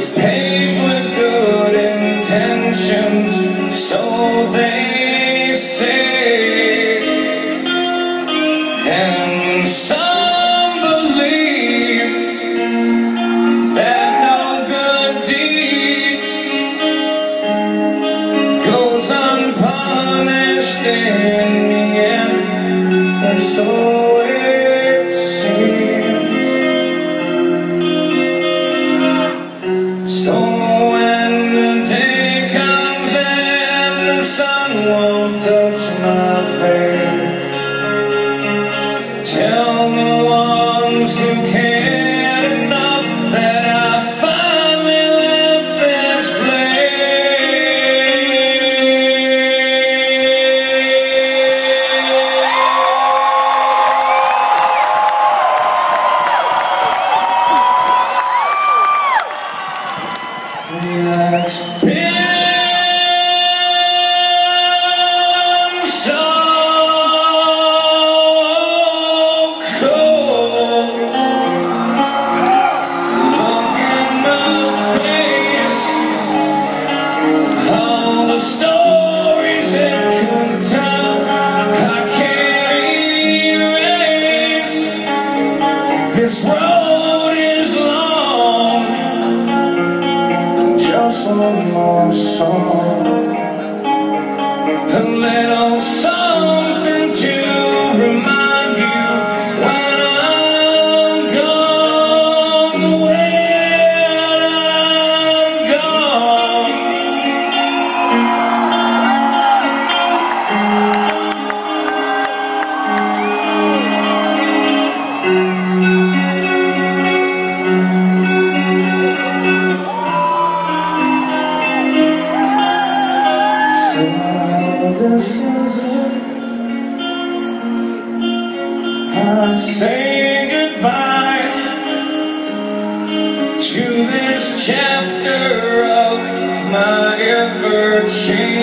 paved with good intentions, so they say, and some believe that no good deed goes unpunished in the end, or so it seems. So when the day comes and the sun won't touch my face, tell the ones who cared enough that I finally left this It's been so cold. Look in my face, all the stories it could tell, I can't erase. This road is long, just one more song, a little something to remind you when I'm gone, when I'm gone. This is it. I say goodbye to this chapter of my ever-changing